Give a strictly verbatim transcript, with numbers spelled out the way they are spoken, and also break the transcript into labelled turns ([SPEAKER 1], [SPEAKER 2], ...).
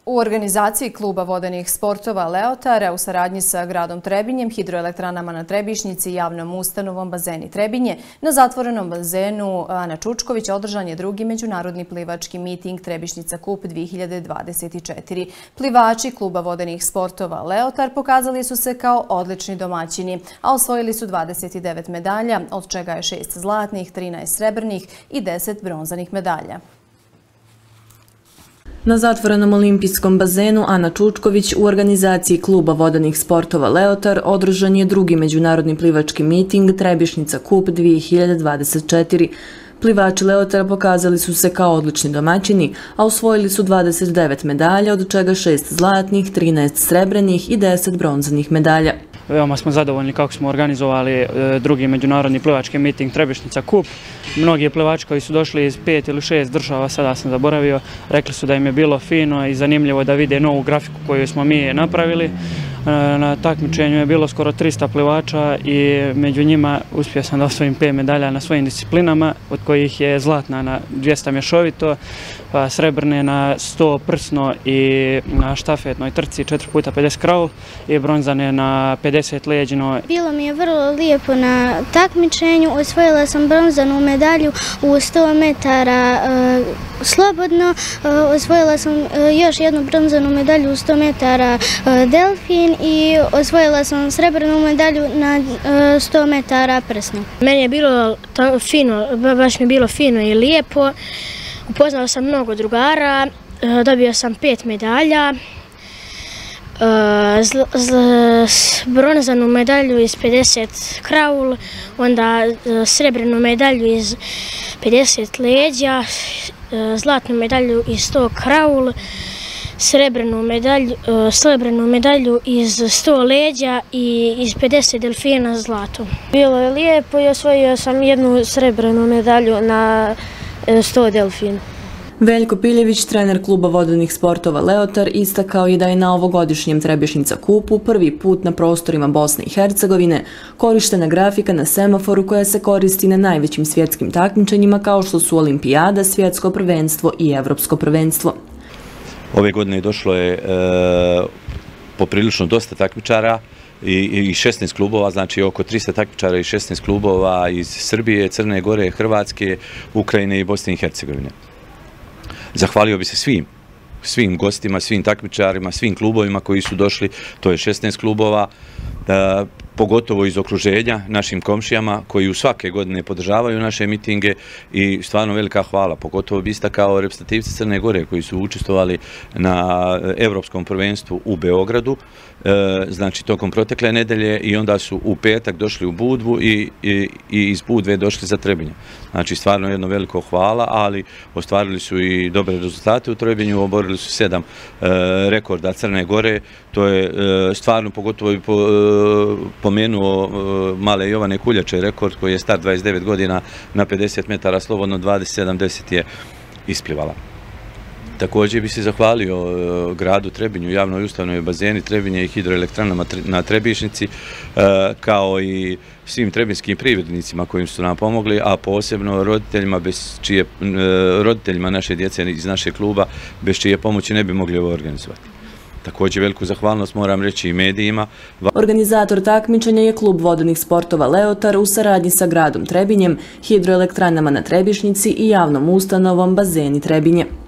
[SPEAKER 1] U organizaciji kluba vodenih sportova Leotar u saradnji sa gradom Trebinjem, hidroelektranama na Trebišnjici i javnom ustanovom Bazeni Trebinje, na zatvorenom bazenu Ana Čučković održan je drugi međunarodni plivački miting Trebišnjica Kup dvije hiljade dvadeset četiri. Plivači kluba vodenih sportova Leotar pokazali su se kao odlični domaćini, a osvojili su dvadeset devet medalja, od čega je šest zlatnih, trinaest srebrnih i deset bronzanih medalja.
[SPEAKER 2] Na zatvorenom olimpijskom bazenu Ana Čučković u organizaciji kluba vodenih sportova Leotar održan je drugi međunarodni plivački miting Trebišnjica Kup dvije hiljade dvadeset četiri. Plivači Leotara pokazali su se kao odlični domaćini, a osvojili su dvadeset devet medalja, od čega šest zlatnih, trinaest srebrnih i deset bronzanih medalja.
[SPEAKER 3] Veoma smo zadovoljni kako smo organizovali drugi međunarodni plivački miting Trebišnjica Kup. Mnogi plivači koji su došli iz pet ili šest država, sada sam zaboravio, rekli su da im je bilo fino i zanimljivo da vide novu grafiku koju smo mi napravili. Na takmičenju je bilo skoro trista plivača i među njima uspio sam da osvojim pet medalja na svojim disciplinama, od kojih je zlatna na dvjesto mješovito, srebrne na sto prsno i na štafetnoj trci četiri puta pedeset kraul i bronzane na pedeset leđino.
[SPEAKER 4] Bilo mi je vrlo lijepo na takmičenju, osvojila sam bronzanu medalju u sto metara slobodno, osvojila sam još jednu bronzanu medalju u sto metara delfin i osvojila sam srebrnu medalju na sto metara prsno.
[SPEAKER 5] Meni je bilo fino, baš mi je bilo fino i lijepo. Upoznao sam mnogo drugara, dobio sam pet medalja, bronzanu medalju iz pedeset kraul, onda srebrnu medalju iz pedeset leđa, zlatnu medalju iz sto kraul, srebrnu medalju, srebrnu medalju iz sto leđa i iz pedeset delfina zlatu.
[SPEAKER 6] Bilo je lijepo i osvojio sam jednu srebrnu medalju na sto delfina.
[SPEAKER 2] Veljko Piljević, trener kluba vodenih sportova Leotar, istakao je da je na ovogodišnjem Trebišnjica Kupu prvi put na prostorima Bosne i Hercegovine korištena grafika na semaforu koja se koristi na najvećim svjetskim takmičenjima kao što su Olimpijada, Svjetsko prvenstvo i Evropsko prvenstvo.
[SPEAKER 7] Ove godine došlo je e, poprilično dosta takmičara i, i šesnaest klubova, znači oko trista takmičara i šesnaest klubova iz Srbije, Crne Gore, Hrvatske, Ukrajine i Bosne i Hercegovine. Zahvalio bi se svim, svim gostima, svim takmičarima, svim klubovima koji su došli, to je šesnaest klubova, da, pogotovo iz okruženja, našim komšijama koji u svake godine podržavaju naše mitinge i stvarno velika hvala, pogotovo bi istakao reprezentativci Crne Gore koji su učestvovali na Evropskom prvenstvu u Beogradu, znači tokom protekle nedelje i onda su u petak došli u Budvu i, i, i iz Budve došli za Trebinje. Znači stvarno jedno veliko hvala, ali ostvarili su i dobre rezultate u Trebinju, oborili su sedam e, rekorda Crne Gore, to je e, stvarno pogotovo i po, e, pomenuo e, male Jovane Kuljače rekord koji je star dvadeset devet godina na pedeset metara slobodno, dvadeset sedam deset je isplivala. Također bi se zahvalio e, gradu Trebinju, javnoj ustanovi Bazeni Trebinje i hidroelektranama na Trebišnjici, e, kao i svim trebinskim privrednicima kojim su nam pomogli, a posebno roditeljima, bez čije, e, roditeljima naše djece iz našeg kluba, bez čije pomoći ne bi mogli ovo organizovati. Također veliku zahvalnost moram reći i medijima.
[SPEAKER 2] Organizator takmičenja je klub vodenih sportova Leotar u saradnji sa gradom Trebinjem, hidroelektranama na Trebišnjici i javnom ustanovom Bazeni Trebinje.